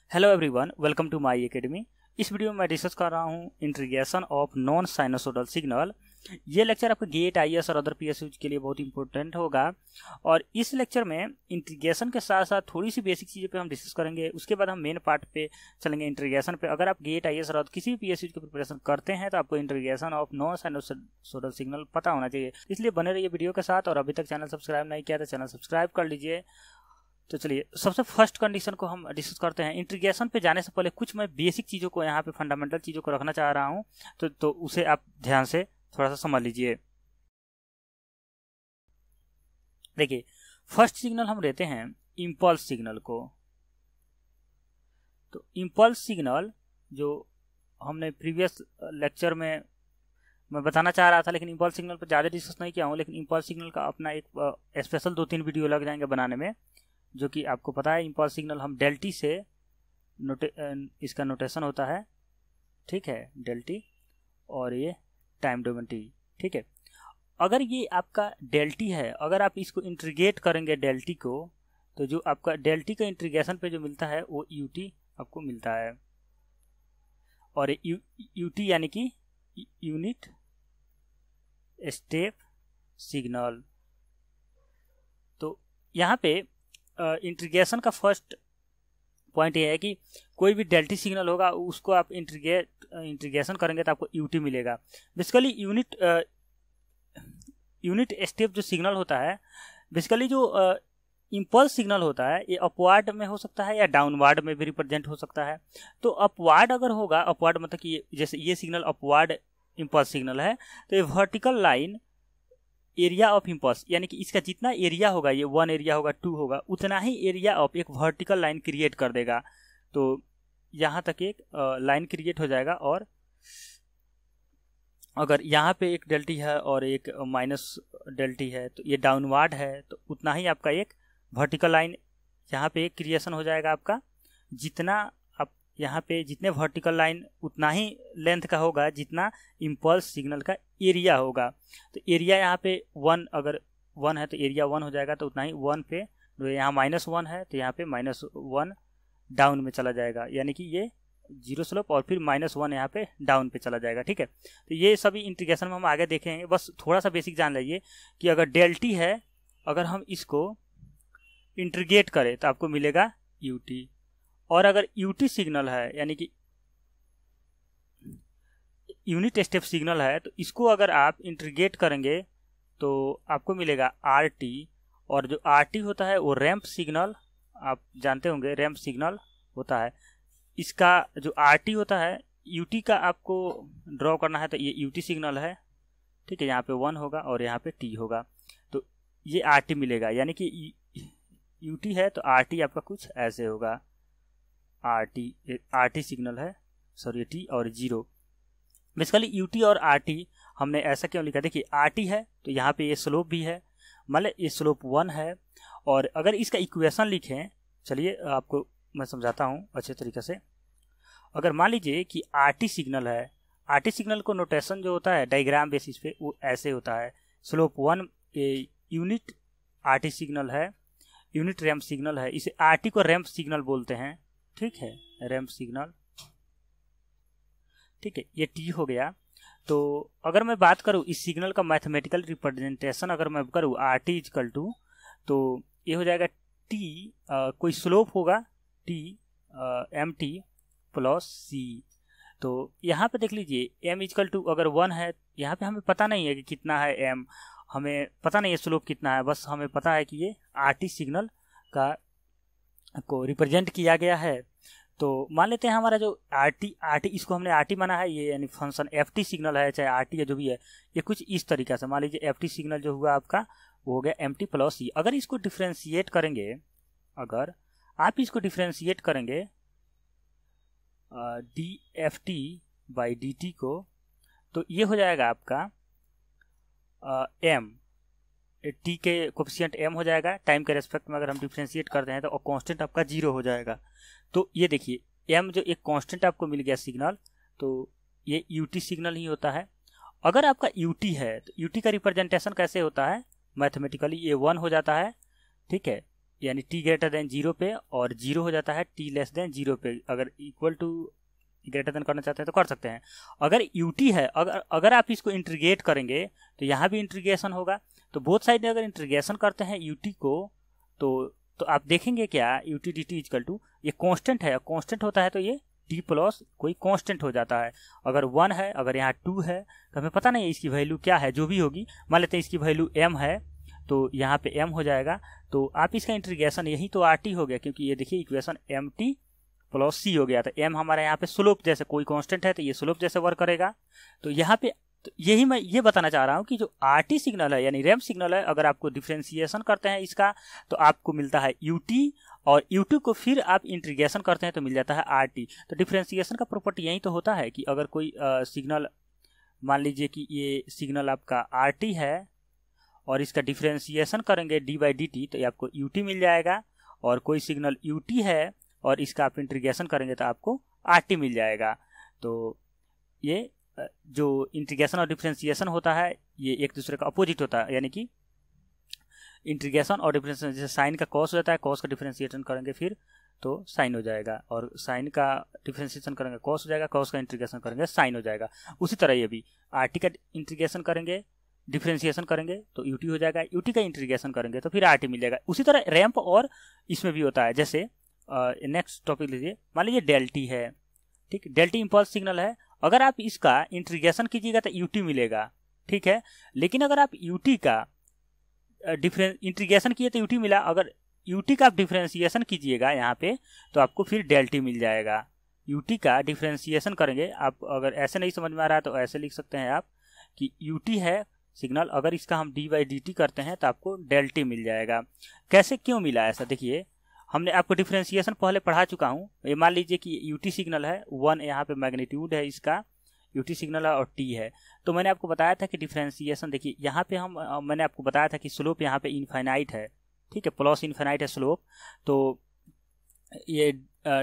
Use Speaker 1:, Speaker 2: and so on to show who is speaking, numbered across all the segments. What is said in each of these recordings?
Speaker 1: Hello everyone, welcome to my academy. इस वीडियो में मैं डिस्कस कर रहा हूँ integration of non sinusoidal signal. ये लेक्चर आपके गेट आईएएस और अदर पीएसयू के लिए बहुत इंपॉर्टेंट होगा। और इस लेक्चर में इंटीग्रेशन के साथ साथ थोड़ी सी बेसिक चीज़ों पे हम डिस्कस करेंगे। उसके बाद हम मेन पार्ट पे चलेंगे, इंटीग्रेशन पे। अगर आप गेट आईएएस और किसी भी पीएसयू की प्रिपरेशन करते हैं तो आपको integration of non sinusoidal signal पता होना चाहिए, इसलिए बने रहिए वीडियो के साथ। और अभी तक चैनल सब्सक्राइब नहीं किया तो चैनल सब्सक्राइब कर लीजिए। तो चलिए सबसे फर्स्ट कंडीशन को हम डिस्कस करते हैं। इंटीग्रेशन पे जाने से पहले कुछ मैं बेसिक चीज़ों को यहाँ पे फंडामेंटल चीज़ों को रखना चाह रहा हूँ, तो उसे आप ध्यान से थोड़ा सा समझ लीजिए। देखिए, फर्स्ट सिग्नल हम लेते हैं इम्पल्स सिग्नल को। तो इम्पल्स सिग्नल जो हमने प्रीवियस लेक्चर में मैं बताना चाह रहा था, लेकिन इम्पल्स सिग्नल पर ज़्यादा डिस्कस नहीं किया हूँ। लेकिन इम्पल्स सिग्नल का अपना एक स्पेशल 2-3 वीडियो लग जाएंगे बनाने में, जो कि आपको पता है। इम्पल्स सिग्नल हम डेल टी से इसका नोटेशन होता है, ठीक है, डेल टी, और ये टाइम डोमेन टी, ठीक है। अगर ये आपका डेल टी है, अगर आप इसको इंटीग्रेट करेंगे डेल टी को, तो जो आपका डेल टी का इंटीग्रेशन पे जो मिलता है वो यू टी आपको मिलता है। और यू टी यानी कि यूनिट स्टेप सिग्नल। तो यहाँ पे इंटीग्रेशन का फर्स्ट पॉइंट ये है कि कोई भी डेल्टी सिग्नल होगा उसको आप इंटीग्रेशन करेंगे तो आपको यूटी मिलेगा। बेसिकली यूनिट स्टेप जो सिग्नल होता है, बेसिकली जो इम्पल्स सिग्नल होता है, ये अपवार्ड में हो सकता है या डाउनवार्ड में भी रिप्रेजेंट हो सकता है। तो अपवार्ड अगर होगा, अपवार्ड मतलब कि जैसे ये सिग्नल अपवार्ड इम्पल्स सिग्नल है, तो ये vertical line area of impulse, यानी कि इसका जितना एरिया होगा, ये 1 एरिया होगा, 2 होगा, उतना ही एरिया ऑफ एक वर्टिकल लाइन क्रिएट कर देगा। तो यहाँ तक एक लाइन क्रिएट हो जाएगा। और अगर यहाँ पे एक डेल्टी है और एक माइनस डेल्टी है, तो ये डाउनवार्ड है, तो उतना ही आपका एक वर्टिकल लाइन यहाँ पे एक क्रिएशन हो जाएगा आपका। जितना आप यहाँ पे जितने वर्टिकल लाइन उतना ही लेंथ का होगा जितना इम्पल्स सिग्नल का एरिया होगा। तो एरिया यहाँ पे 1, अगर 1 है तो एरिया 1 हो जाएगा, तो उतना ही 1 पे, यहाँ -1 है तो यहाँ पे -1 डाउन में चला जाएगा, यानी कि ये 0 स्लोप, और फिर -1 यहाँ पे डाउन पे चला जाएगा, ठीक है। तो ये सभी इंटीग्रेशन में हम आगे देखेंगे। बस थोड़ा सा बेसिक जान लीजिए कि अगर डेल्टी है, अगर हम इसको इंटीग्रेट करें तो आपको मिलेगा यूटी। और अगर यूटी सिग्नल है, यानी कि यूनिट स्टेप सिग्नल है, तो इसको अगर आप इंटीग्रेट करेंगे तो आपको मिलेगा आर टी। और जो आर टी होता है वो रैंप सिग्नल, आप जानते होंगे रैंप सिग्नल होता है। इसका जो आर टी होता है, यूटी का आपको ड्रॉ करना है, तो ये यूटी सिग्नल है, ठीक है। यहाँ पे 1 होगा और यहाँ पे टी होगा, तो ये आर टी मिलेगा। यानी कि यूटी है तो आर टी आपका कुछ ऐसे होगा। आर टी सिग्नल है, सॉरी, टी और 0। बेसिकली यूटी और आरटी हमने ऐसा क्यों लिखा? देखिए, आरटी है तो यहाँ पे ये स्लोप भी है, मतलब ये स्लोप 1 है। और अगर इसका इक्वेशन लिखें, चलिए आपको मैं समझाता हूँ अच्छे तरीके से। अगर मान लीजिए कि आरटी सिग्नल है, आरटी सिग्नल को नोटेशन जो होता है डायग्राम बेसिस पे वो ऐसे होता है। स्लोप 1 यूनिट आरटी सिग्नल है, यूनिट रैंप सिग्नल है। इसे आरटी को रैंप सिग्नल बोलते हैं, ठीक है, रैंप सिग्नल, ठीक है। ये टी हो गया। तो अगर मैं बात करूँ इस सिग्नल का मैथमेटिकल रिप्रेजेंटेशन, अगर मैं करूँ आर टी इजकल टू, तो ये हो जाएगा टी, कोई स्लोप होगा t m t plus c. तो यहाँ पे देख लीजिए एम इजकल टू अगर 1 है, यहाँ पे हमें पता नहीं है कि कितना है एम, हमें पता नहीं है स्लोप कितना है, बस हमें पता है कि ये आर टी सिग्नल का को रिप्रेजेंट किया गया है। तो मान लेते हैं हमारा जो आर टी इसको हमने आर टी माना है, ये यानी फंक्शन एफ टी सिग्नल है, चाहे आर टी या जो भी है, ये कुछ इस तरीके से मान लीजिए एफ टी सिग्नल जो हुआ आपका वो हो गया एम टी प्लस सी। अगर इसको डिफ्रेंशिएट करेंगे, अगर आप इसको डिफ्रेंशिएट करेंगे d f t by d t को, तो ये हो जाएगा आपका एम टी के कोफिशिएंट एम हो जाएगा। टाइम के रेस्पेक्ट में अगर हम डिफ्रेंशिएट करते हैं तो कांस्टेंट आपका 0 हो जाएगा। तो ये देखिए एम जो एक कांस्टेंट आपको मिल गया सिग्नल, तो ये यूटी सिग्नल ही होता है। अगर आपका यूटी है तो यूटी का रिप्रेजेंटेशन कैसे होता है मैथमेटिकली, ये 1 हो जाता है, ठीक है। यानी t ग्रेटर देन 0 पे, और 0 हो जाता है t लेस देन 0 पे। अगर इक्वल टू ग्रेटर देन करना चाहते हैं तो कर सकते हैं। अगर ut है, अगर आप इसको इंटीग्रेट करेंगे तो यहाँ भी इंटीग्रेशन होगा। तो बोथ साइड में अगर इंटीग्रेशन करते हैं ut को तो आप देखेंगे क्या, ut dt इक्वल टू, ये कांस्टेंट है, कांस्टेंट होता है तो ये t प्लस कोई कांस्टेंट हो जाता है। अगर 1 है, अगर यहाँ 2 है, तो हमें पता नहीं है इसकी वैल्यू क्या है, जो भी होगी मान लेते हैं इसकी वैल्यू m है तो यहाँ पे m हो जाएगा। तो आप इसका इंटीग्रेशन, यही तो rt हो गया, क्योंकि ये देखिए इक्वेशन mt प्लस c हो गया। तो m हमारा यहाँ पे स्लोप जैसे कोई कांस्टेंट है तो ये स्लोप जैसे वर्क करेगा। तो यहाँ पे तो यही मैं ये बताना चाह रहा हूँ कि जो RT सिग्नल है यानी रैंप सिग्नल है, अगर आपको डिफ्रेंशिएशन करते हैं इसका तो आपको मिलता है UT, और UT को फिर आप इंटीग्रेशन करते हैं तो मिल जाता है RT। तो डिफ्रेंशिएशन का प्रॉपर्टी यही तो होता है कि अगर कोई सिग्नल, मान लीजिए कि ये सिग्नल आपका RT है और इसका डिफ्रेंशिएशन करेंगे d/dt तो ये आपको UT मिल जाएगा, और कोई सिग्नल UT है और इसका आप इंटीग्रेशन करेंगे तो आपको RT मिल जाएगा। तो ये जो इंटीग्रेशन और डिफरेंशिएशन होता है ये एक दूसरे का अपोजिट होता है, यानी कि इंटीग्रेशन और डिफरेंशिएशन, जैसे साइन का कॉस हो जाता है, कॉस का डिफरेंशिएशन करेंगे फिर तो साइन हो जाएगा, और साइन का डिफरेंशिएशन करेंगे कॉस हो जाएगा, कॉस का इंटीग्रेशन करेंगे साइन हो जाएगा। उसी तरह ये भी RT का इंटीग्रेशन करेंगे, डिफरेंशिएशन करेंगे तो UT हो जाएगा, UT का इंटीग्रेशन करेंगे तो फिर RT मिल जाएगा। उसी तरह रैंप और इसमें भी होता है। जैसे नेक्स्ट टॉपिक लीजिए, मान लीजिए डेल्टी है, ठीक, डेल्टी इम्पल्स सिग्नल है। अगर आप इसका इंटीग्रेशन कीजिएगा तो UT मिलेगा, ठीक है। लेकिन अगर आप UT का इंटीग्रेशन किए तो UT मिला, अगर UT का आप डिफरेंशिएशन कीजिएगा यहाँ पे तो आपको फिर डेल्टी मिल जाएगा। UT का डिफरेंशिएशन करेंगे आप, अगर ऐसे नहीं समझ में आ रहा है तो ऐसे लिख सकते हैं आप कि UT है सिग्नल, अगर इसका हम d/dt करते हैं तो आपको डेल्टी मिल जाएगा। कैसे, क्यों मिला ऐसा, देखिए हमने आपको डिफरेंशिएशन पहले पढ़ा चुका हूँ। ये मान लीजिए कि UT सिग्नल है, 1 यहाँ पे मैग्नीट्यूड है इसका, UT सिग्नल है और T है। तो मैंने आपको बताया था कि डिफरेंशिएशन, देखिए यहाँ पे मैंने आपको बताया था कि स्लोप यहाँ पे इनफाइनाइट है, ठीक है, प्लस इनफाइनाइट है स्लोप। तो ये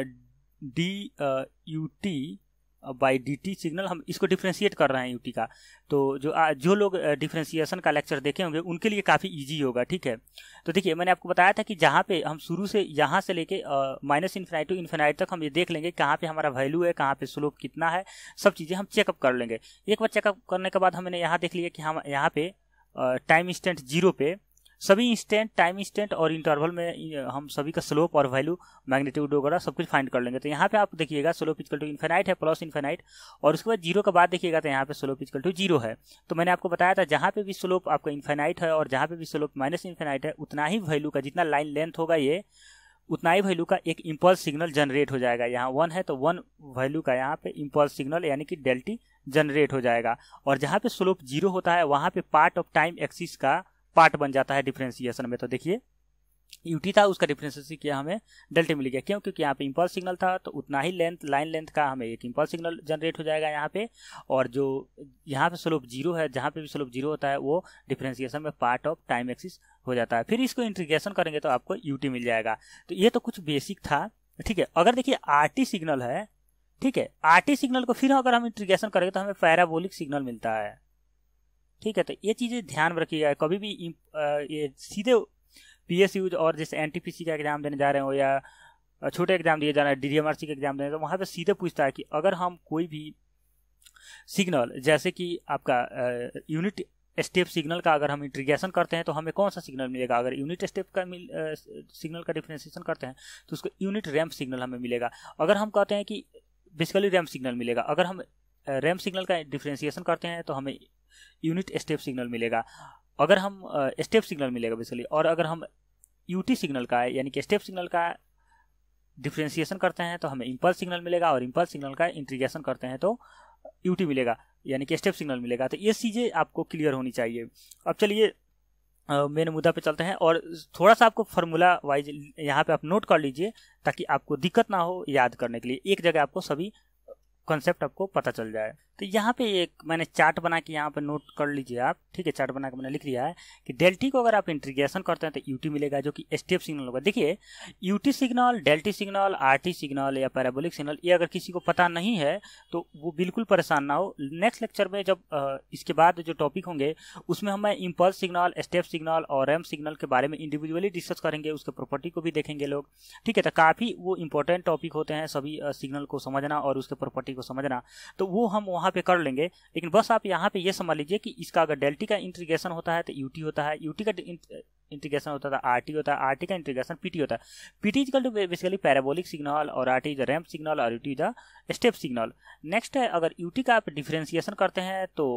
Speaker 1: d/dt सिग्नल, हम इसको डिफरेंशिएट कर रहे हैं UT का। तो जो लोग डिफरेंशिएशन का लेक्चर देखे होंगे उनके लिए काफ़ी इजी होगा, ठीक है। तो देखिए मैंने आपको बताया था कि जहाँ पे हम शुरू से यहाँ से लेके -इन्फिनाइट टू इन्फिनाइट तक हम ये देख लेंगे कहाँ पे हमारा वैल्यू है, कहाँ पे स्लोप कितना है, सब चीज़ें हम चेकअप कर लेंगे। एक बार चेकअप करने के बाद हमने यहाँ देख लिया कि हम यहाँ पे टाइम इंस्टेंट 0 पे सभी इंस्टेंट, टाइम इंस्टेंट और इंटरवल में हम सभी का स्लोप और वैल्यू, मैग्नीट्यूड वगैरह सब कुछ फाइंड कर लेंगे। तो यहाँ पे आप देखिएगा स्लोप इक्वल टू इन्फिनाइट है, प्लस इन्फिनाइट, और उसके बाद 0 के बाद देखिएगा तो यहाँ पे स्लोप इक्वल टू 0 है। तो मैंने आपको बताया था जहाँ पे भी स्लोप आपका इन्फिनाइट है और जहाँ पे भी स्लोप -इन्फिनाइट है, उतना ही वैल्यू का, जितना लाइन लेंथ होगा ये, उतना ही वैल्यू का एक इम्पल्स सिग्नल जनरेट हो जाएगा। यहाँ 1 है तो 1 वैल्यू का यहाँ पे इम्पल्स सिग्नल यानी कि डेल्टी जनरेट हो जाएगा। और जहाँ पे स्लोप 0 होता है वहाँ पे पार्ट ऑफ टाइम एक्सिस का पार्ट बन जाता है डिफरेंशिएशन में। तो देखिए UT था, उसका डिफरेंशिएशन किया, हमें डेल्टा मिल गया। क्यों? क्योंकि यहाँ पे इम्पल्स सिग्नल था तो उतना ही लेंथ, लाइन लेंथ का हमें एक इम्पल्स सिग्नल जनरेट हो जाएगा यहाँ पे। और जो यहाँ पे स्लोप 0 है, जहाँ पे भी स्लोप 0 होता है वो डिफरेंशिएशन में पार्ट ऑफ टाइम एक्सिस हो जाता है। फिर इसको इंटीग्रेशन करेंगे तो आपको UT मिल जाएगा। तो ये तो कुछ बेसिक था, ठीक है। अगर देखिए RT सिग्नल है, ठीक है, RT सिग्नल को फिर अगर हम इंटीग्रेशन करेंगे तो हमें पैराबोलिक सिग्नल मिलता है, ठीक है। तो ये चीज़ें ध्यान में रखिएगा। कभी भी ये सीधे PSU और जैसे NTPC का एग्जाम देने जा रहे हो या छोटे एग्जाम दिए जा रहे हैं, DDMRC के एग्जाम देने, तो वहाँ पे सीधे पूछता है कि अगर हम कोई भी सिग्नल, जैसे कि आपका यूनिट स्टेप सिग्नल का अगर हम इंटीग्रेशन करते हैं तो हमें कौन सा सिग्नल मिलेगा। अगर यूनिट स्टेप का सिग्नल का डिफरेंशिएशन करते हैं तो उसको यूनिट रैंप सिग्नल हमें मिलेगा। अगर हम कहते हैं कि बेसिकली रैंप सिग्नल मिलेगा, अगर हम रैंप सिग्नल का डिफरेंशिएशन करते हैं तो हमें यूनिट स्टेप सिग्नल मिलेगा। अगर हम स्टेप सिग्नल मिलेगा बेसिकली, और अगर हम UT सिग्नल का यानी कि स्टेप सिग्नल का डिफरेंशिएशन करते हैं तो हमें इम्पल्स सिग्नल मिलेगा, और इम्पल्स सिग्नल का इंटीग्रेशन करते हैं तो UT मिलेगा यानी कि स्टेप सिग्नल मिलेगा। तो ये चीज़ें आपको क्लियर होनी चाहिए। अब चलिए मेन मुद्दा पे चलते हैं, और थोड़ा सा आपको फार्मूला वाइज यहाँ पे आप नोट कर लीजिए ताकि आपको दिक्कत ना हो याद करने के लिए, एक जगह आपको सभी कॉन्सेप्ट आपको पता चल जाए। तो यहाँ पे एक मैंने चार्ट बना के यहाँ पे नोट कर लीजिए आप, ठीक है। चार्ट बना के मैंने लिख लिया है कि डेल्टी को अगर आप इंटीग्रेशन करते हैं तो यूटी मिलेगा, जो कि स्टेप सिग्नल होगा। देखिए u t signal, delta signal, r t signal या पैराबोलिक सिग्नल, ये अगर किसी को पता नहीं है तो वो बिल्कुल परेशान ना हो। नेक्स्ट लेक्चर में जब इसके बाद जो टॉपिक होंगे उसमें हम इम्पल्स सिग्नल, स्टेप सिग्नल और रैंप सिग्नल के बारे में इंडिविजुअली डिस्कस करेंगे, उसके प्रॉपर्टी को भी देखेंगे लोग, ठीक है। तो काफ़ी वो इंपॉर्टेंट टॉपिक होते हैं सभी सिग्नल को समझना और उसके प्रॉपर्टी को समझना, तो वो हम वहाँ पे कर लेंगे। लेकिन बस आप यहाँ पे ये समझ लीजिए कि इसका अगर डेल्टी का इंटीग्रेशन होता है तो यूटी होता है, यूटी का इंटीग्रेशन होता है आरटी होता है, आरटी का इंटीग्रेशन पीटी होता है। P t equal to basically parabolic signal और आरटी इज रैंप सिग्नल और u t is step signal. Next है, अगर यूटी का आप डिफरेंशिएशन करते हैं तो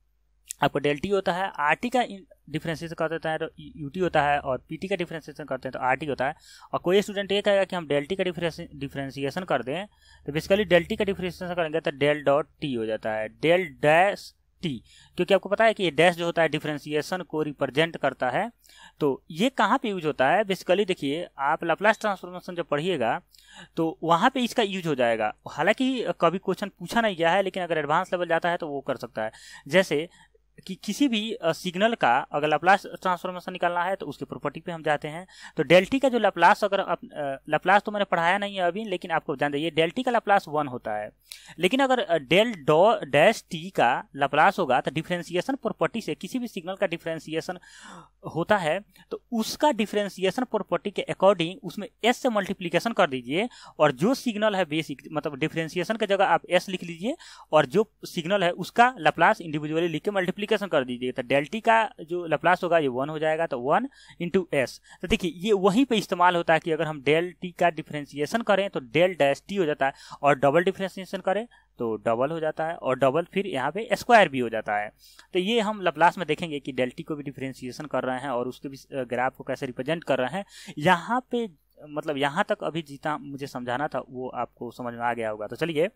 Speaker 1: आपको डेल्टी होता है, आरटी का डिफरेंशिएशन कर देता है तो यूटी होता है, और पीटी का डिफरेंशिएशन करते हैं तो आरटी होता है। और कोई स्टूडेंट ये कहेगा कि हम डेल्टी का डिफरेंशिएशन कर दें तो बेसिकली डेल्टी का डिफरेंशिएशन करेंगे तो डेल डॉट टी हो जाता है, डेल डैश टी, क्योंकि आपको पता है कि ये डैश जो होता है डिफरेंशिएशन को रिप्रेजेंट करता है। तो ये कहाँ पे यूज होता है, बेसिकली देखिए आप लाप्लास ट्रांसफॉर्मेशन जब पढ़िएगा तो वहाँ पे इसका यूज हो जाएगा। हालांकि कभी क्वेश्चन पूछा नहीं गया है, लेकिन अगर एडवांस लेवल जाता है तो वो कर सकता है। जैसे कि किसी भी सिग्नल का अगर लाप्लास ट्रांसफॉर्मेशन निकालना है तो उसके प्रॉपर्टी पे हम जाते हैं। तो डेल्टी का जो लाप्लास, अगर लाप्लास तो मैंने पढ़ाया नहीं है अभी, लेकिन आपको जान दीजिए डेल्टी का लाप्लास 1 होता है। लेकिन अगर डेल डैश टी का लाप्लास होगा तो डिफरेंशिएशन प्रॉपर्टी से किसी भी सिग्नल का डिफरेंशिएशन होता है तो उसका डिफरेंशिएशन प्रॉपर्टी के अकॉर्डिंग उसमें एस से मल्टीप्लीकेशन कर दीजिए, और जो सिग्नल है बेसिक मतलब डिफरेंशिएशन की जगह आप एस लिख लीजिए, और जो सिग्नल है उसका लाप्लास इंडिविजुअली लिख के मल्टीप्लीकेशन कर दीजिए। तो डेल्टी का जो लाप्लास होगा ये 1 हो जाएगा, तो 1 इंटू एस। तो देखिए ये वहीं पे इस्तेमाल होता है कि अगर हम डेल टी का डिफरेंशिएशन करें तो डेल डैश टी हो जाता है, और डबल डिफरेंशिएशन करें तो डबल हो जाता है, और डबल फिर यहाँ पे स्क्वायर भी हो जाता है। तो ये हम लाप्लास में देखेंगे कि डेल्टी को भी डिफरेंशिएशन कर रहे हैं और उसके भी ग्राफ को कैसे रिप्रेजेंट कर रहे हैं। यहाँ पे मतलब यहाँ तक अभी जितना मुझे समझाना था वो आपको समझ में आ गया होगा। तो चलिए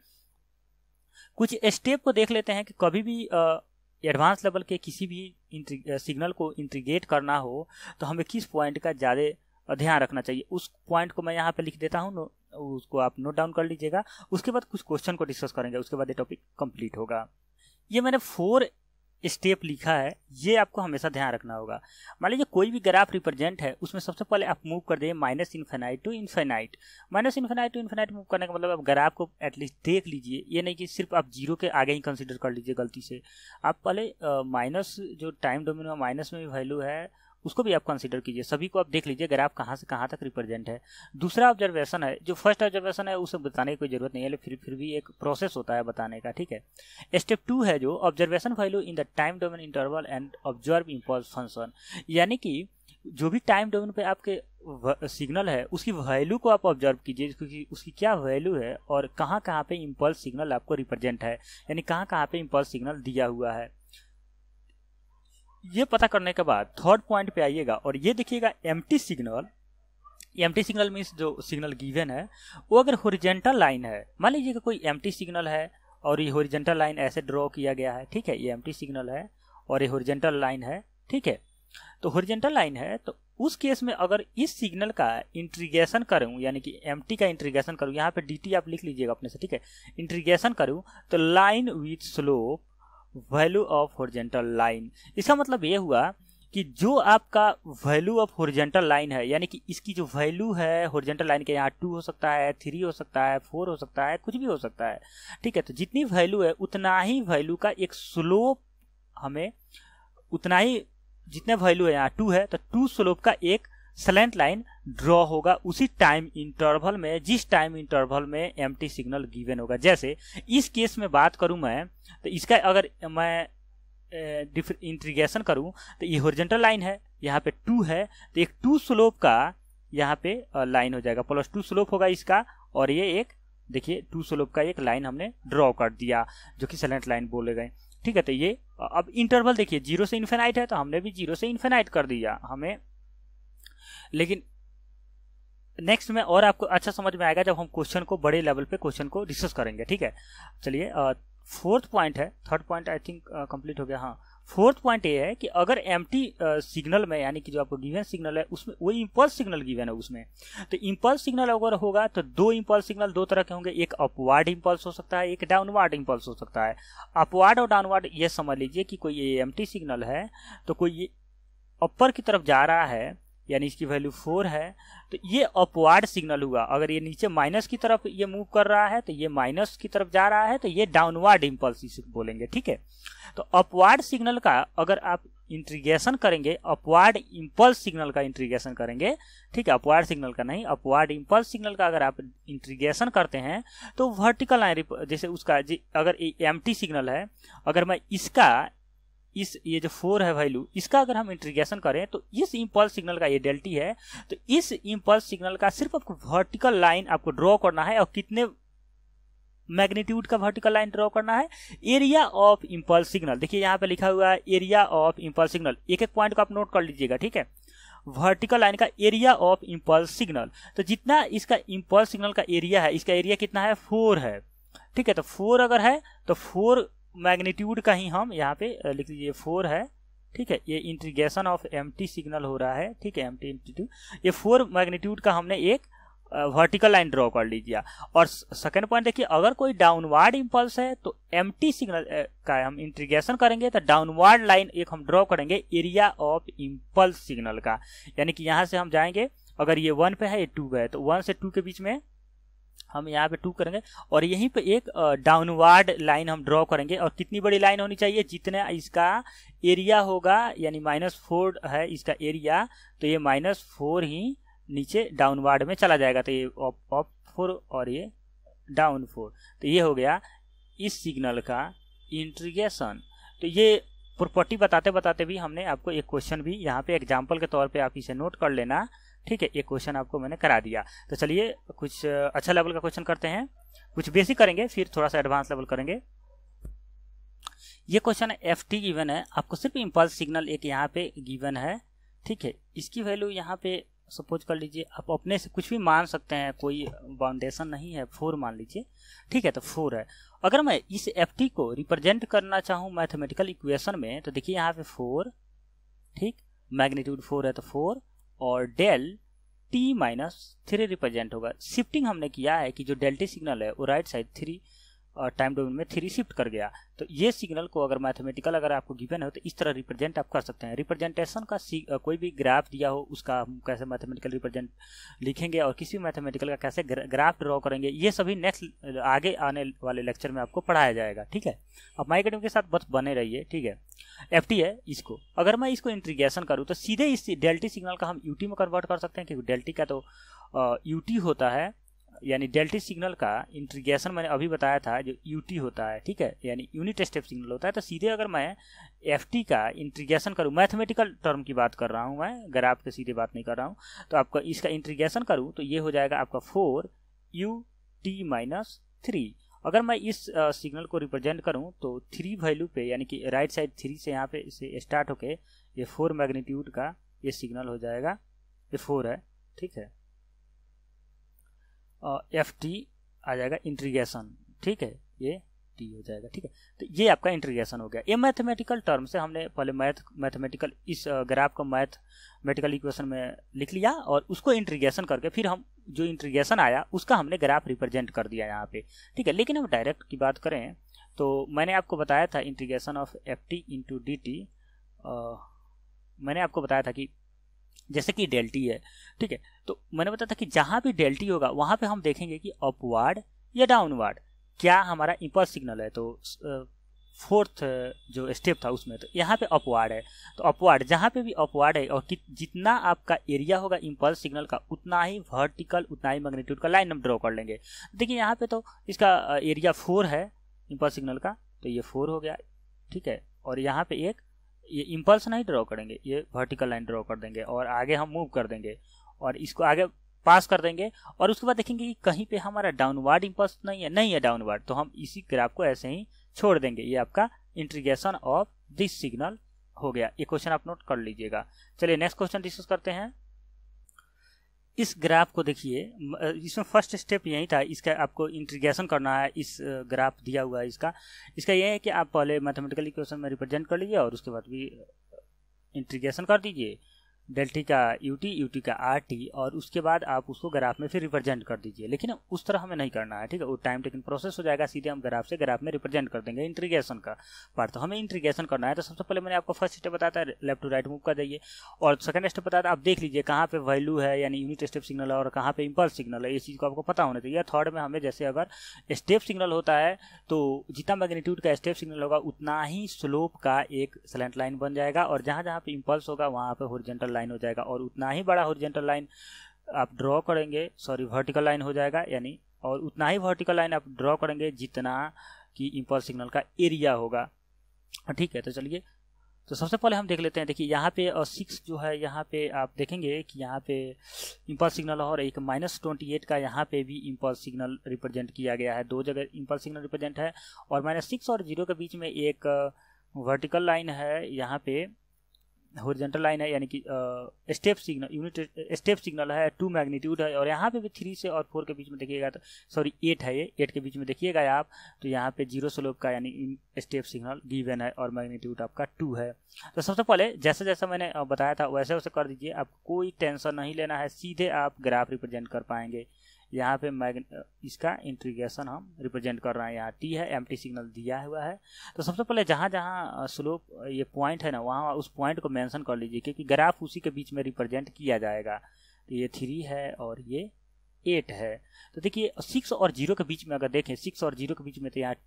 Speaker 1: कुछ स्टेप को देख लेते हैं कि कभी भी एडवांस लेवल के किसी भी सिग्नल को इंटीग्रेट करना हो तो हमें किस पॉइंट का ज़्यादा ध्यान रखना चाहिए। उस पॉइंट को मैं यहाँ पे लिख देता हूँ, उसको आप नोट डाउन कर लीजिएगा। उसके बाद कुछ क्वेश्चन को डिस्कस करेंगे, उसके बाद ये टॉपिक कंप्लीट होगा। ये मैंने 4 स्टेप लिखा है, ये आपको हमेशा ध्यान रखना होगा। मान लीजिए कोई भी ग्राफ रिप्रेजेंट है, उसमें सबसे पहले आप मूव कर दिए minus infinite to infinite. Minus infinite to infinite move करने का मतलब आप ग्राफ को एटलीस्ट देख लीजिए, ये नहीं कि सिर्फ आप जीरो के आगे ही कंसीडर कर लीजिए गलती से। आप पहले माइनस जो टाइम डोमेन में माइनस में भी वैल्यू है उसको भी आप कंसीडर कीजिए, सभी को आप देख लीजिए ग्राफ कहाँ से कहाँ तक रिप्रेजेंट है। दूसरा ऑब्जर्वेशन है, जो फर्स्ट ऑब्जर्वेशन है उसे बताने की कोई जरूरत नहीं है, फिर भी एक प्रोसेस होता है बताने का, ठीक है। स्टेप 2 है जो observation value in the time domain interval and observe impulse function, यानी कि जो भी टाइम डोमेन पे आपके सिग्नल है उसकी वैल्यू को आप ऑब्जर्व कीजिए, क्योंकि उसकी क्या वैल्यू है और कहाँ कहाँ पे इम्पल्स सिग्नल आपको रिप्रेजेंट है, यानी कहाँ कहाँ पे इम्पल्स सिग्नल दिया हुआ है। ये पता करने के बाद थर्ड पॉइंट पे आइएगा और ये देखिएगा empty signal. Empty signal means जो सिग्नल गिवन है वो अगर हॉरिजॉन्टल लाइन है, मान लीजिए कि कोई एम्प्टी सिग्नल है और ये हॉरिजॉन्टल लाइन ऐसे ड्रॉ किया गया है, ठीक है, ये एम्प्टी सिग्नल है और ये हॉरिजॉन्टल लाइन है, ठीक है। तो हॉरिजॉन्टल लाइन है तो उस केस में अगर इस सिग्नल का इंटीग्रेशन करूं, यानी कि एम्प्टी का इंटीग्रेशन करूं, यहाँ पे dt आप लिख लीजिएगा अपने से, ठीक है, इंटीग्रेशन करूं तो line with slope value of horizontal line. इसका मतलब ये हुआ कि जो आपका वैल्यू ऑफ हॉरिजॉन्टल लाइन है, यानी कि इसकी जो वैल्यू है हॉरिजॉन्टल लाइन के, यहाँ 2 हो सकता है, 3 हो सकता है, 4 हो सकता है, कुछ भी हो सकता है, ठीक है। तो जितनी वैल्यू है उतना ही वैल्यू का एक स्लोप हमें उतना ही, जितने वैल्यू है यहाँ 2 है तो 2 स्लोप का एक स्लैंट लाइन ड्रॉ होगा उसी टाइम इंटरवल में जिस टाइम इंटरवल में एम्प्टी सिग्नल गिवन होगा। जैसे इस केस में बात करूं मैं तो इसका अगर मैं इंटीग्रेशन करूं तो ये हॉरिजॉन्टल लाइन है, यहाँ पे 2 है तो एक 2 स्लोप का यहाँ पे लाइन हो जाएगा, +2 स्लोप होगा इसका, और ये एक देखिए 2 स्लोप का एक लाइन हमने ड्रॉ कर दिया जो कि स्लैंट लाइन बोले गए, ठीक है। तो ये अब इंटरवल देखिए 0 से इन्फिनाइट है तो हमने भी 0 से इन्फिनाइट कर दिया हमें, लेकिन नेक्स्ट में और आपको अच्छा समझ में आएगा जब हम क्वेश्चन को बड़े लेवल पे क्वेश्चन को डिस्कस करेंगे, ठीक है। चलिए फोर्थ पॉइंट है, third point I think complete हो गया, हाँ फोर्थ पॉइंट ये है कि अगर एम्प्टी सिग्नल में, यानी कि जो आपको गिवन सिग्नल है उसमें वही इम्पल्स सिग्नल गिवन है उसमें, तो इम्पल्स सिग्नल अगर होगा तो दो इम्पल्स सिग्नल दो तरह के होंगे, एक अपवार्ड इम्पल्स हो सकता है, एक डाउनवार्ड इम्पल्स हो सकता है। अपवार्ड और डाउनवार्ड ये समझ लीजिए कि कोई ये एम्प्टी सिग्नल है तो कोई ये अपर की तरफ जा रहा है, यानी इसकी वैल्यू 4 है, तो ये अपवार्ड सिग्नल हुआ। अगर ये नीचे माइनस की तरफ ये मूव कर रहा है तो ये माइनस की तरफ जा रहा है, तो ये डाउनवार्ड इम्पल्स इसे बोलेंगे, ठीक है। तो अपवार्ड सिग्नल का अगर आप इंटीग्रेशन करेंगे, अपवार्ड इम्पल्स सिग्नल का इंटीग्रेशन करेंगे, ठीक है, अपवार्ड सिग्नल का नहीं, अपवार्ड इम्पल्स सिग्नल का अगर आप इंटीग्रेशन करते हैं तो वर्टिकल लाइन, जैसे उसका अगर एम्प्टी सिग्नल है, अगर मैं इसका ये जो 4 है वैल्यू, इसका अगर हम इंटीग्रेशन करें तो इस इम्पल्स सिग्नल का ये डेल्टी है, तो इस इम्पल्स सिग्नल का सिर्फ आपको वर्टिकल लाइन आपको ड्रॉ करना है, और कितने मैग्नीट्यूड का वर्टिकल लाइन ड्रॉ करना है, एरिया ऑफ इम्पल्स सिग्नल। देखिए यहाँ पे लिखा हुआ है एरिया ऑफ इम्पल्स सिग्नल, एक एक पॉइंट को आप नोट कर लीजिएगा, ठीक है। वर्टिकल लाइन का एरिया ऑफ इम्पल्स सिग्नल, तो जितना इसका इम्पल्स सिग्नल का एरिया है, इसका एरिया कितना है, 4 है, ठीक है। तो 4 अगर है तो 4 मैग्नीट्यूड का ही हम यहाँ पे लिख लीजिए 4 है, ठीक है। ये इंटीग्रेशन ऑफ एम्प्टी सिग्नल हो रहा है, ठीक है, एम्प्टी इंटीट्यूड, ये 4 मैग्नीट्यूड का हमने एक वर्टिकल लाइन ड्रॉ कर लीजिए। और सेकंड पॉइंट देखिए, अगर कोई डाउनवार्ड इम्पल्स है तो एम्प्टी सिग्नल का हम इंटीग्रेशन करेंगे तो डाउनवार्ड लाइन एक हम ड्रॉ करेंगे एरिया ऑफ इम्पल्स सिग्नल का, यानी कि यहाँ से हम जाएंगे, अगर ये 1 पे है, ये 2 पे है, तो 1 से 2 के बीच में हम यहाँ पे 2 करेंगे, और यहीं पे एक डाउनवार्ड लाइन हम ड्रॉ करेंगे। और कितनी बड़ी लाइन होनी चाहिए, जितना इसका एरिया होगा, यानी -4 है इसका एरिया, तो ये -4 ही नीचे डाउनवार्ड में चला जाएगा, तो ये अप 4 और ये डाउन 4, तो ये हो गया इस सिग्नल का इंटीग्रेशन। तो ये प्रॉपर्टी बताते बताते भी हमने आपको एक क्वेश्चन भी यहाँ पे एग्जाम्पल के तौर पे आप इसे नोट कर लेना, ठीक है। एक क्वेश्चन आपको मैंने करा दिया। तो चलिए कुछ अच्छा लेवल का क्वेश्चन करते हैं, कुछ बेसिक करेंगे फिर थोड़ा सा एडवांस लेवल करेंगे। ये क्वेश्चन है FT गिवन है, आपको सिर्फ इम्पल्स सिग्नल एक यहाँ पे गिवन है, ठीक है। इसकी वैल्यू यहाँ पे सपोज कर लीजिए, आप अपने से कुछ भी मान सकते हैं, कोई बाउंडेशन नहीं है, 4 मान लीजिए, ठीक है। तो 4 है। अगर मैं इस FT को रिप्रेजेंट करना चाहूँ मैथमेटिकल इक्वेशन में, तो देखिए यहाँ पे 4, ठीक, मैग्नीट्यूड 4 है तो 4, और डेल t-3 रिप्रेजेंट होगा। शिफ्टिंग हमने किया है कि जो डेल्टी सिग्नल है वो राइट साइड 3 टाइम डोमेन में 3 शिफ्ट कर गया। तो ये सिग्नल को अगर मैथमेटिकल अगर आपको गिवन हो तो इस तरह रिप्रेजेंट आप कर सकते हैं। रिप्रेजेंटेशन का कोई भी ग्राफ दिया हो उसका हम कैसे मैथमेटिकल रिप्रेजेंट लिखेंगे और किसी भी मैथमेटिकल का कैसे ग्राफ ड्रॉ करेंगे, ये सभी नेक्स्ट आगे आने वाले लेक्चर में आपको पढ़ाया जाएगा, ठीक है। अब माई अकेडमी के साथ बस बने रहिए, ठीक है। FT है, इसको अगर मैं इसको इंटीग्रेशन करूँ तो सीधे इस डेल्टी सिग्नल का हम UT में कन्वर्ट कर सकते हैं, क्योंकि डेल्टी का तो UT होता है, यानी डेल्टी सिग्नल का इंटीग्रेशन मैंने अभी बताया था जो UT होता है, ठीक है, यानी यूनिट स्टेप सिग्नल होता है। तो सीधे अगर मैं FT का इंटीग्रेशन करूँ, मैथमेटिकल टर्म की बात कर रहा हूँ मैं, ग्राफ के सीधे बात नहीं कर रहा हूँ, तो आपका इसका इंटीग्रेशन करूँ तो ये हो जाएगा आपका 4ut-3। अगर मैं इस सिग्नल को रिप्रेजेंट करूँ तो 3 वैल्यू पे, यानी कि राइट साइड 3 से यहाँ पे से स्टार्ट होके ये 4 मैग्नीट्यूड का ये सिग्नल हो जाएगा, ये 4 है, ठीक है। FT आ जाएगा इंटीग्रेशन, ठीक है, ये T हो जाएगा, ठीक है। तो ये आपका इंटीग्रेशन हो गया। ये मैथमेटिकल टर्म से हमने पहले मैथमेटिकल इस ग्राफ को मैथमेटिकल इक्वेशन में लिख लिया और उसको इंटीग्रेशन करके फिर हम जो इंटीग्रेशन आया उसका हमने ग्राफ रिप्रेजेंट कर दिया यहाँ पे, ठीक है। लेकिन अब डायरेक्ट की बात करें तो मैंने आपको बताया था integration of FT into DT, मैंने आपको बताया था कि जैसे कि डेल्टी है, ठीक है, तो मैंने बताया था कि जहाँ भी डेल्टी होगा वहाँ पे हम देखेंगे कि अपवार्ड या डाउनवार्ड क्या हमारा इम्पल्स सिग्नल है। तो फोर्थ जो स्टेप था उसमें तो यहाँ पे अपवार्ड है, तो अपवार्ड जहाँ पे भी अपवार्ड है और जितना आपका एरिया होगा इम्पल्स सिग्नल का उतना ही वर्टिकल उतना ही मैग्नीट्यूड का लाइन हम ड्रॉ कर लेंगे। देखिए यहाँ पे तो इसका एरिया 4 है इम्पल्स सिग्नल का, तो ये 4 हो गया, ठीक है। और यहाँ पे एक ये इम्पल्स नहीं ड्रॉ करेंगे, ये वर्टिकल लाइन ड्रॉ कर देंगे और आगे हम मूव कर देंगे और इसको आगे पास कर देंगे और उसके बाद देखेंगे कि कहीं पे हमारा डाउनवार्ड इम्पल्स नहीं है डाउनवार्ड, तो हम इसी ग्राफ को ऐसे ही छोड़ देंगे। ये आपका इंटीग्रेशन ऑफ दिस सिग्नल हो गया। ये क्वेश्चन आप नोट कर लीजिएगा। चलिए नेक्स्ट क्वेश्चन डिस्कस करते हैं। इस ग्राफ को देखिए, इसमें फर्स्ट स्टेप यही था, इसका आपको इंटीग्रेशन करना है। इस ग्राफ दिया हुआ है इसका यह है कि आप पहले मैथमेटिकल इक्वेशन में रिप्रेजेंट कर लीजिए और उसके बाद भी इंटीग्रेशन कर दीजिए, डेल्टी का यूटी का आरटी, और उसके बाद आप उसको ग्राफ में फिर रिप्रेजेंट कर दीजिए। लेकिन उस तरह हमें नहीं करना है, ठीक है, वो टाइम टेकिंग प्रोसेस हो जाएगा। सीधे हम ग्राफ से ग्राफ में रिप्रेजेंट कर देंगे इंटीग्रेशन का पार्ट। तो हमें इंटीग्रेशन करना है, तो सबसे पहले मैंने आपको फर्स्ट स्टेप बताया था, लेफ्ट टू राइट मूव कर जाइए, और सेकंड स्टेप बताया था, आप देख लीजिए कहाँ पे वैल्यू है, यानी यूनिट स्टेप सिग्नल है, और कहाँ पे इंपल्स सिग्नल है, ये चीज़ को आपको पता होना चाहिए। थर्ड में हमें जैसे अगर स्टेप सिग्नल होता है तो जितना मैग्नीट्यूड का स्टेप सिग्नल होगा उतना ही स्लोप का एक स्लैंट लाइन बन जाएगा, और जहाँ जहाँ पे इंपल्स होगा वहाँ पे हॉरिजॉन्टल लाइन हो जाएगा, और उतना ही बड़ा हॉरिजॉन्टल लाइन आप ड्रॉ करेंगे, सॉरी वर्टिकल लाइन हो जाएगा यानी, और उतना ही वर्टिकल लाइन आप ड्रॉ करेंगे जितना कि इंपल्स सिग्नल का एरिया होगा, ठीक है। तो चलिए, तो सबसे पहले हम देख लेते हैं। देखिए यहाँ पे 6 जो है, यहाँ पे आप देखेंगे कि यहाँ पे इंपल्स सिग्नल और एक -28 का यहाँ पे भी इंपल्स सिग्नल रिप्रेजेंट किया गया है। 2 जगह इंपल्स सिग्नल रिप्रेजेंट है, और -6 और 0 के बीच में एक वर्टिकल लाइन है, यहाँ पे हॉरिजॉन्टल लाइन है, यानी कि step signal, unit step signal है, 2 मैग्नीट्यूड है, और यहाँ पे भी 3 से और 4 के बीच में देखिएगा तो सॉरी 8 है, ये 8 के बीच में देखिएगा आप, तो यहाँ पे 0 स्लोप का यानी स्टेप सिग्नल गिवन है, और मैग्नीट्यूड आपका 2 है। तो सबसे पहले जैसा जैसा मैंने बताया था वैसे वैसे कर दीजिए, आपको कोई टेंशन नहीं लेना है, सीधे आप ग्राफ रिप्रेजेंट कर पाएंगे। यहाँ पे इसका इंटीग्रेशन हम रिप्रेजेंट कर रहे हैं, यहाँ टी है, एम्प्टी सिग्नल दिया हुआ है। तो सबसे पहले जहाँ जहाँ स्लोप ये पॉइंट है ना, वहाँ उस पॉइंट को मेंशन कर लीजिए, क्योंकि ग्राफ उसी के बीच में रिप्रेजेंट किया जाएगा। तो ये 3 है और ये 8 है। तो देखिए 6 और 0 के बीच में अगर देखें, 6 और 0 के बीच में, तो यहाँ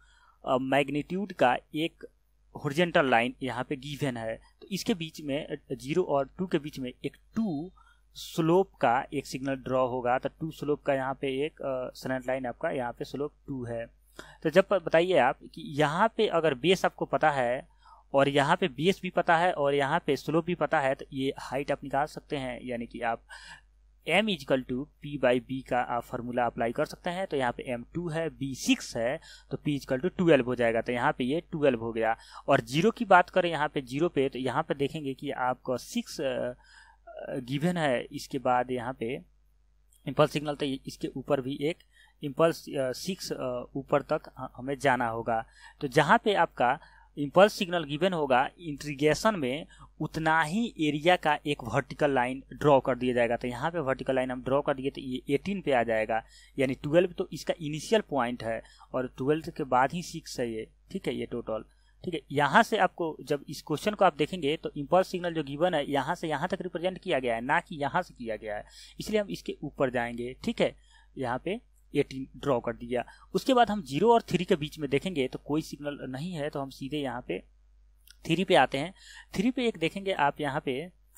Speaker 1: 2 मैग्नीट्यूड का एक हॉरिजॉन्टल लाइन यहाँ पे गिवन है। तो इसके बीच में 0 और 2 के बीच में एक 2 स्लोप का एक सिग्नल ड्रॉ होगा। तो 2 स्लोप का यहाँ पे एक स्लैंट लाइन आपका यहाँ पे स्लोप 2 है। तो जब बताइए आप कि यहाँ पे अगर बेस आपको पता है, और यहाँ पे बेस भी पता है, और यहाँ पे स्लोप भी पता है, तो ये हाइट आप निकाल सकते हैं, यानी कि आप m equal to P by B का आप फार्मूला अप्लाई कर सकते हैं। तो यहाँ पे m2 है, b 6 है, तो p इजकल टू 12 हो जाएगा। तो यहाँ पे ये 12 हो गया। और 0 की बात करें यहाँ पे 0 पे, तो यहाँ पे देखेंगे कि आपको 6 गिवन है। इसके बाद यहाँ पे इंपल्स सिग्नल, तो इसके ऊपर भी एक इंपल्स 6 ऊपर तक हमें जाना होगा। तो जहाँ पे आपका इंपल्स सिग्नल गिवन होगा, इंटीग्रेशन में उतना ही एरिया का एक वर्टिकल लाइन ड्रॉ कर दिया जाएगा। तो यहाँ पे वर्टिकल लाइन हम ड्रॉ कर दिए, तो ये 18 पे आ जाएगा, यानी 12 तो इसका इनिशियल पॉइंट है, और 12 के बाद ही 6 है ये, ठीक है, ये टोटल, ठीक है। यहाँ से आपको जब इस क्वेश्चन को आप देखेंगे तो इंपल्स सिग्नल जो गिवन है यहाँ से यहाँ तक रिप्रेजेंट किया गया है, ना कि यहाँ से किया गया है, इसलिए हम इसके ऊपर जाएंगे, ठीक है। यहाँ पे 18 ड्रॉ कर दिया। उसके बाद हम 0 और 3 के बीच में देखेंगे तो कोई सिग्नल नहीं है, तो हम सीधे यहाँ पे 3 पे आते हैं। 3 पे एक देखेंगे आप यहाँ पे,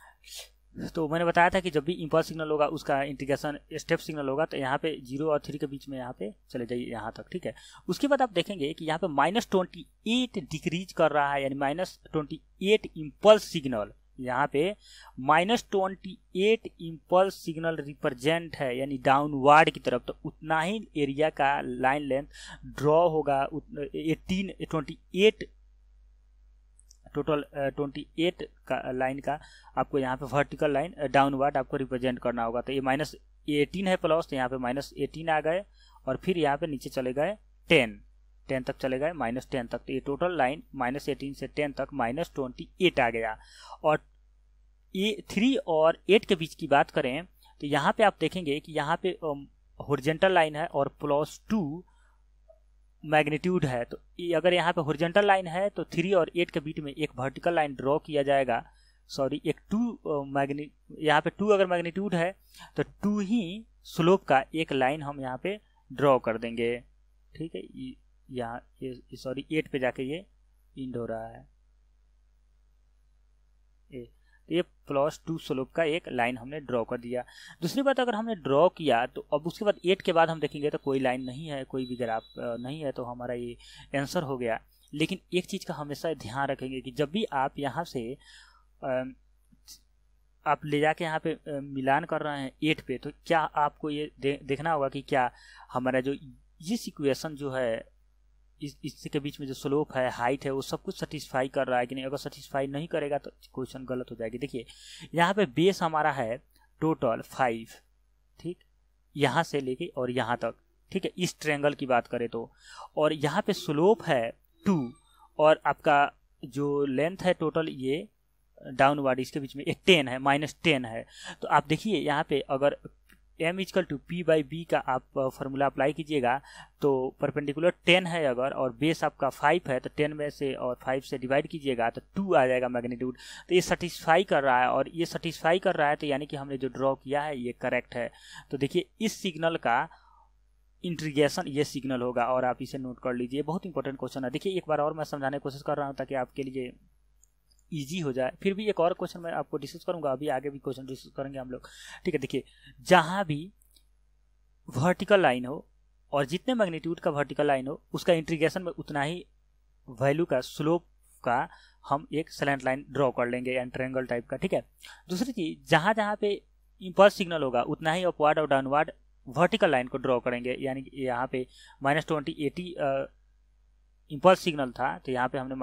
Speaker 1: तो मैंने बताया था कि जब भी इंपल्स सिग्नल होगा उसका इंटीग्रेशन स्टेप सिग्नल होगा, तो यहाँ पे 0 और 3 के बीच में यहाँ पे चले जाइए यहाँ तक, ठीक है। उसके बाद आप देखेंगे कि यहाँ पे -28 डिक्रीज कर रहा है, यानी -28 इंपल्स सिग्नल, यहाँ पे -28 इंपल्स सिग्नल रिप्रेजेंट है, यानी डाउनवर्ड की तरफ। तो उतना ही एरिया का लाइन लेंथ ड्रॉ होगा, 28 टोटल 28 का लाइन का आपको यहाँ पे वर्टिकल लाइन डाउनवर्ड आपको रिप्रेजेंट करना होगा। तो ये -18 है प्लस, तो यहाँ पे -18 आ गए, और फिर यहाँ पे नीचे चले गए 10 तक चले गए, -10 तक। तो ये टोटल लाइन -18 से 10 तक -28 आ गया। और ये 3 और 8 के बीच की बात करें तो यहाँ पे आप देखेंगे कि यहाँ पे हॉरिजॉन्टल लाइन है और +2 मैग्नीट्यूड है। तो अगर यहाँ पे हॉरिजॉन्टल लाइन है तो 3 और 8 के बीच में एक वर्टिकल लाइन ड्रॉ किया जाएगा, सॉरी एक 2 यहाँ पे 2 अगर मैग्नीट्यूड है तो 2 ही स्लोप का एक लाइन हम यहाँ पे ड्रॉ कर देंगे, ठीक है। यहाँ ये सॉरी 8 पे जाके ये इंड हो रहा है, तो ये +2 स्लोप का एक लाइन हमने ड्रॉ कर दिया। दूसरी बात, अगर हमने ड्रॉ किया तो अब उसके बाद 8 के बाद हम देखेंगे तो कोई लाइन नहीं है, कोई भी ग्राफ नहीं है, तो हमारा ये आंसर हो गया। लेकिन एक चीज़ का हमेशा ध्यान रखेंगे कि जब भी आप यहाँ से आप ले जाके यहाँ पे मिलान कर रहे हैं 8 पे, तो क्या आपको ये देखना होगा कि क्या हमारा जो इस इक्वेशन जो है इसके बीच में जो स्लोप है, हाइट है, वो सब कुछ सेटिस्फाई कर रहा है कि नहीं। अगर सेटिस्फाई नहीं करेगा तो क्वेश्चन गलत हो जाएगी। देखिए यहाँ पे बेस हमारा है टोटल 5, ठीक, यहाँ से लेके और यहाँ तक, ठीक है, इस ट्रायंगल की बात करें तो, और यहाँ पे स्लोप है 2 और आपका जो लेंथ है टोटल ये डाउनवर्ड इसके बीच में 10 है, -10 है। तो आप देखिए यहाँ पे अगर m equal to P by B का आप फार्मूला अप्लाई कीजिएगा तो परपेंडिकुलर 10 है अगर और बेस आपका 5 है तो 10 में से और 5 से डिवाइड कीजिएगा तो 2 आ जाएगा मैग्नीट्यूड। तो ये सेटिस्फाई कर रहा है और ये सेटिस्फाई कर रहा है तो यानी कि हमने जो ड्रॉ किया है ये करेक्ट है। तो देखिए इस सिग्नल का इंटीग्रेशन ये सिग्नल होगा और आप इसे नोट कर लीजिए, बहुत इंपॉर्टेंट क्वेश्चन है। देखिए एक बार और मैं समझाने की कोशिश कर रहा हूँ ताकि आपके लिए इजी हो जाए। फिर भी एक और क्वेश्चन मैं आपको डिस्कस करूंगा, अभी आगे भी क्वेश्चन डिस्कस करेंगे हम लोग, ठीक है। देखिए जहां भी वर्टिकल लाइन हो और जितने मैग्नीट्यूड का वर्टिकल लाइन हो उसका इंटीग्रेशन में उतना ही वैल्यू का स्लोप का हम एक स्लैंट लाइन ड्रॉ कर लेंगे या ट्रायंगल टाइप का, ठीक है। दूसरी चीज जहां जहां पे इंपल्स सिग्नल होगा उतना ही अपवर्ड और डाउनवर्ड वर्टिकल लाइन को ड्रॉ करेंगे, यानी कि यहाँ पे -20 80 इंपल्स सिग्नल था तो यहाँ पे हमने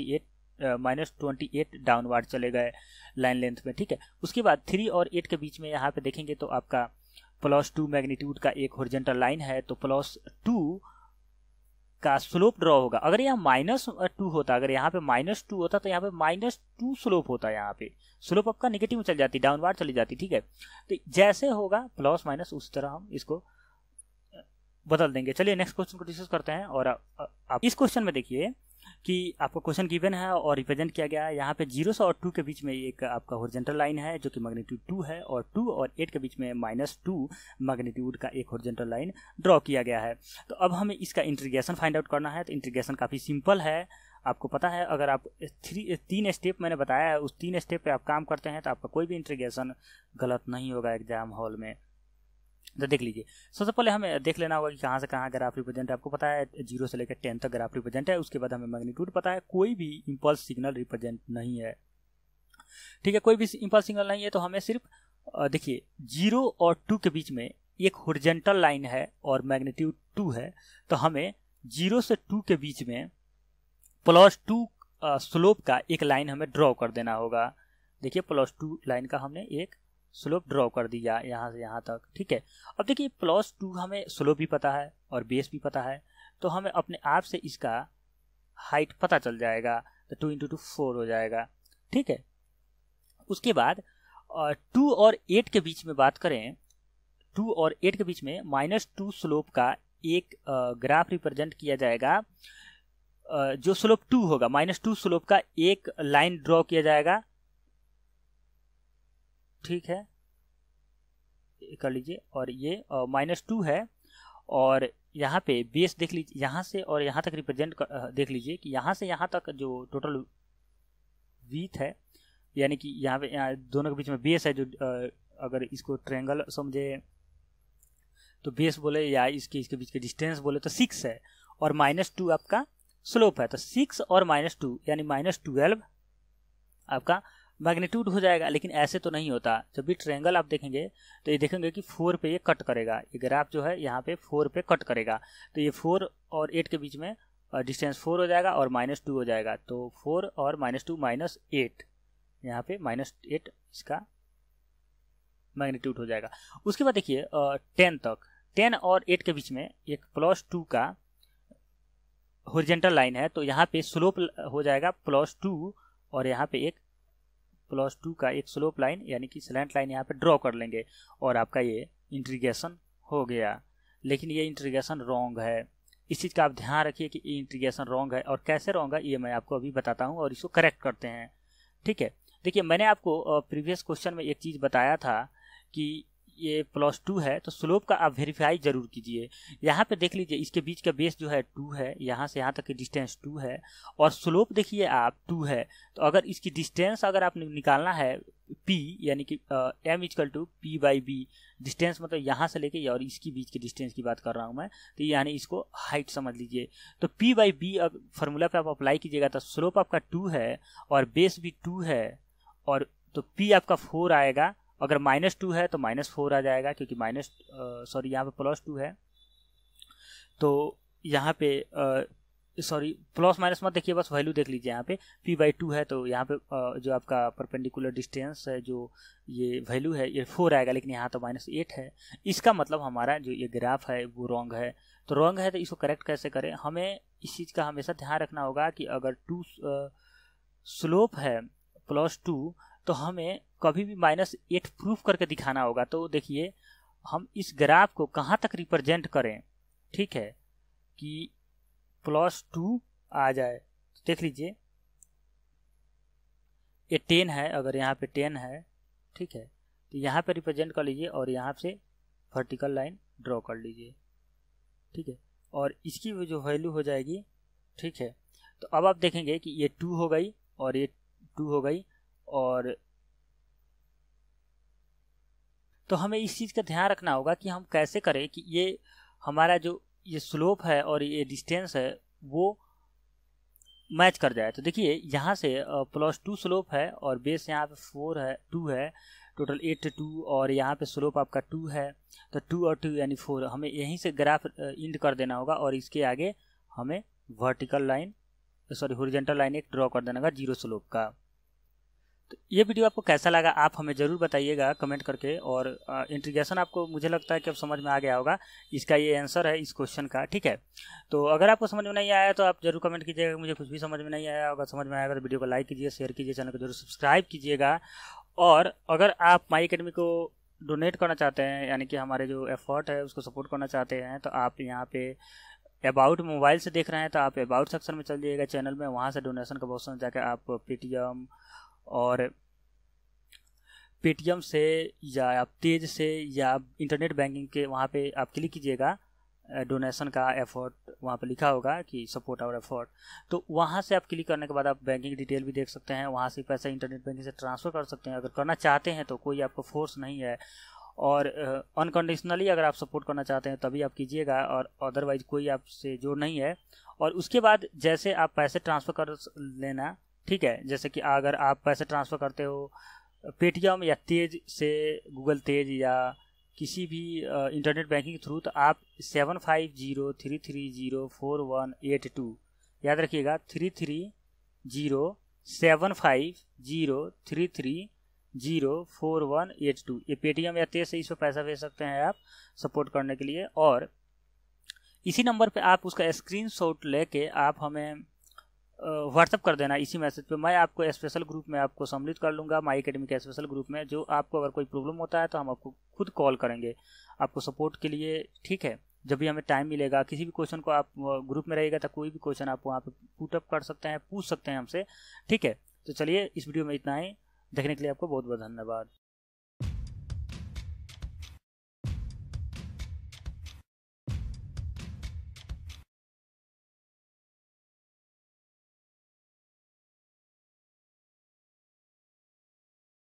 Speaker 1: -28 डाउनवर्ड चले गए लाइन लेंथ में, ठीक है। उसके बाद 3 और 8 के बीच में यहाँ पे देखेंगे तो आपका +2 मैग्नीट्यूड का एक हॉरिजॉन्टल लाइन है तो +2 का स्लोप ड्रॉ होगा। अगर यहाँ -2 होता, अगर यहाँ पे -2 होता तो यहाँ पे -2 स्लोप होता, यहाँ पे स्लोप आपका नेगेटिव में चल जाती, डाउनवर्ड चली जाती, ठीक है। तो जैसे होगा प्लस माइनस उस तरह हम इसको बदल देंगे। चलिए नेक्स्ट क्वेश्चन को डिस्कस करते हैं। और आप इस क्वेश्चन में देखिए कि आपको क्वेश्चन गिवन है और रिप्रेजेंट किया गया है। यहाँ पे 0 से और 2 के बीच में एक आपका हॉरिजॉन्टल लाइन है जो कि मैग्नीट्यूड 2 है और 2 और 8 के बीच में -2 मैग्नीट्यूड का एक हॉरिजॉन्टल लाइन ड्रॉ किया गया है। तो अब हमें इसका इंटीग्रेशन फाइंड आउट करना है। तो इंटीग्रेशन काफ़ी सिंपल है, आपको पता है। अगर आप 3 स्टेप मैंने बताया है उस 3 स्टेप पे आप काम करते हैं तो आपका कोई भी इंटीग्रेशन गलत नहीं होगा एग्जाम हॉल में। तो देख लीजिए, सबसे पहले हमें देख लेना होगा कि कहाँ से कहाँ ग्राफ रिप्रेजेंट है। आपको पता है 0 से लेकर 10 तक ग्राफ रिप्रेजेंट है। उसके बाद हमें मैग्नीट्यूड पता है, कोई भी इंपल्स सिग्नल रिप्रेजेंट नहीं है, ठीक है। कोई भी इंपल्स सिग्नल नहीं है तो हमें सिर्फ देखिए 0 और 2 के बीच में एक हॉरिजॉन्टल लाइन है और मैग्नीट्यूड 2 है। तो हमें 0 से 2 के बीच में +2 स्लोप का एक लाइन हमें ड्रॉ कर देना होगा। देखिए +2 लाइन का हमने एक स्लोप ड्रॉ कर दिया यहाँ से यहाँ तक, ठीक है। अब देखिए +2 हमें स्लोप भी पता है और बेस भी पता है तो हमें अपने आप से इसका हाइट पता चल जाएगा। तो 2 × 2 4 हो जाएगा, ठीक है। उसके बाद 2 और 8 के बीच में बात करें, 2 और 8 के बीच में -2 स्लोप का एक ग्राफ रिप्रेजेंट किया जाएगा। जो स्लोप 2 होगा, -2 स्लोप का एक लाइन ड्रॉ किया जाएगा, ठीक है, कर लीजिए। और ये -2 है और यहाँ पे बेस देख लीजिए, यहाँ से और यहाँ तक रिप्रेजेंट देख लीजिए कि यहाँ से यहाँ तक जो टोटल विड्थ है, यानी कि यहाँ पे दोनों के बीच में बेस है जो अगर इसको ट्रायंगल समझे तो बेस बोले या इसके बीच के डिस्टेंस बोले तो 6 है और -2 आपका स्लोप है। तो 6 और -2 यानी -12 आपका मैग्नीट्यूड हो जाएगा। लेकिन ऐसे तो नहीं होता, जब भी ट्रायंगल आप देखेंगे तो ये देखेंगे कि 4 पे ये कट करेगा, ये ग्राफ जो है यहाँ पे 4 पे कट करेगा। तो ये 4 और 8 के बीच में डिस्टेंस 4 हो जाएगा और -2 हो जाएगा। तो 4 और -2 -8, यहाँ पे -8 इसका मैग्नीट्यूड हो जाएगा। उसके बाद देखिए 10 तक, 10 और 8 के बीच में एक +2 का हॉरिजॉन्टल लाइन है। तो यहाँ पे स्लोप हो जाएगा +2 और यहाँ पे एक +2 का एक स्लोप लाइन यानी कि स्लैंट लाइन यहाँ पे ड्रॉ कर लेंगे और आपका ये इंटीग्रेशन हो गया। लेकिन ये इंटीग्रेशन रॉन्ग है, इस चीज़ का आप ध्यान रखिए कि ये इंटीग्रेशन रॉन्ग है। और कैसे रॉन्ग है ये मैं आपको अभी बताता हूँ और इसको करेक्ट करते हैं, ठीक है। देखिए मैंने आपको प्रीवियस क्वेश्चन में एक चीज़ बताया था कि ये +2 है तो स्लोप का आप वेरीफाई जरूर कीजिए। यहाँ पे देख लीजिए इसके बीच का बेस जो है 2 है, यहाँ से यहाँ तक की डिस्टेंस 2 है और स्लोप देखिए आप 2 है। तो अगर इसकी डिस्टेंस अगर आपने निकालना है p यानी कि m = p/b, डिस्टेंस मतलब यहाँ से लेके और इसकी बीच के डिस्टेंस की बात कर रहा हूँ मैं, तो यानी इसको हाइट समझ लीजिए। तो p/b फार्मूला पे आप अप्लाई कीजिएगा तो स्लोप आपका 2 है और बेस भी 2 है और तो p आपका 4 आएगा। अगर -2 है तो -4 आ जाएगा क्योंकि यहाँ पे +2 है तो यहाँ पे सॉरी प्लस माइनस मत देखिए, बस वैल्यू देख लीजिए। यहाँ पे p/2 है तो यहाँ पे जो आपका परपेंडिकुलर डिस्टेंस है जो ये वैल्यू है ये 4 आएगा, लेकिन यहाँ तो -8 है। इसका मतलब हमारा जो ये ग्राफ है वो रॉन्ग है। तो रॉन्ग है तो इसको करेक्ट कैसे करें, हमें इस चीज़ का हमेशा ध्यान रखना होगा कि अगर 2 स्लोप है +2 तो हमें कभी भी -8 प्रूफ करके दिखाना होगा। तो देखिए हम इस ग्राफ को कहाँ तक रिप्रेजेंट करें, ठीक है, कि +2 आ जाए। देख लीजिए ये 10 है, अगर यहाँ पे 10 है, ठीक है, तो यहाँ पे रिप्रेजेंट कर लीजिए और यहाँ से वर्टिकल लाइन ड्रॉ कर लीजिए, ठीक है, और इसकी जो वैल्यू हो जाएगी, ठीक है। तो अब आप देखेंगे कि ये 2 हो गई और ये 2 हो गई, और तो हमें इस चीज़ का ध्यान रखना होगा कि हम कैसे करें कि ये हमारा जो ये स्लोप है और ये डिस्टेंस है वो मैच कर जाए। तो देखिए यहाँ से +2 स्लोप है और बेस यहाँ पे 4 है, 2 है, टोटल 8 2, और यहाँ पे स्लोप आपका 2 है, तो 2 और 2 यानी 4। हमें यहीं से ग्राफ इंड कर देना होगा और इसके आगे हमें vertical line sorry horizontal line एक ड्रॉ कर देना होगा 0 स्लोप का। तो ये वीडियो आपको कैसा लगा आप हमें ज़रूर बताइएगा कमेंट करके, और इंटीग्रेशन आपको मुझे लगता है कि अब समझ में आ गया होगा। इसका ये आंसर है इस क्वेश्चन का, ठीक है। तो अगर आपको समझ में नहीं आया तो आप जरूर कमेंट कीजिएगा, मुझे कुछ भी समझ में नहीं आया। अगर समझ में आएगा तो वीडियो को लाइक कीजिए, शेयर कीजिए, चैनल को जरूर सब्सक्राइब कीजिएगा। और अगर आप माई एकेडमी को डोनेट करना चाहते हैं, यानी कि हमारे जो एफर्ट है उसको सपोर्ट करना चाहते हैं, तो आप यहाँ पे अबाउट मोबाइल से देख रहे हैं तो आप अबाउट सेक्शन में चल जाइएगा चैनल में, वहाँ से डोनेशन का ऑप्शन जाकर आप पेटीएम से या आप तेज से या इंटरनेट बैंकिंग के वहाँ पे आप क्लिक कीजिएगा, डोनेशन का एफर्ट वहाँ पे लिखा होगा कि सपोर्ट आवर एफर्ट। तो वहाँ से आप क्लिक करने के बाद आप बैंकिंग डिटेल भी देख सकते हैं, वहाँ से पैसा इंटरनेट बैंकिंग से ट्रांसफ़र कर सकते हैं अगर करना चाहते हैं तो, कोई आपको फोर्स नहीं है। और अनकंडीशनली अगर आप सपोर्ट करना चाहते हैं तभी आप कीजिएगा, और अदरवाइज कोई आपसे जो नहीं है। और उसके बाद जैसे आप पैसे ट्रांसफ़र कर लेना, ठीक है, जैसे कि अगर आप पैसे ट्रांसफ़र करते हो पेटीएम या तेज से, गूगल तेज या किसी भी इंटरनेट बैंकिंग के थ्रू, तो आप 7503304182 याद रखिएगा, 3307503304182 ये पेटीएम या तेज से इस पर पैसा भेज सकते हैं आप सपोर्ट करने के लिए। और इसी नंबर पे आप उसका स्क्रीनशॉट लेके आप हमें व्हाट्सअप कर देना इसी मैसेज पे। मैं आपको स्पेशल ग्रुप में आपको सम्मिलित कर लूँगा, माई एकेडमी के स्पेशल ग्रुप में, जो आपको अगर कोई प्रॉब्लम होता है तो हम आपको खुद कॉल करेंगे आपको सपोर्ट के लिए, ठीक है। जब भी हमें टाइम मिलेगा, किसी भी क्वेश्चन को आप ग्रुप में रहेगा तो कोई भी क्वेश्चन आप वहाँ पे पुटअप कर सकते हैं, पूछ सकते हैं हमसे, ठीक है। तो चलिए इस वीडियो में इतना ही, देखने के लिए आपको बहुत बहुत धन्यवाद।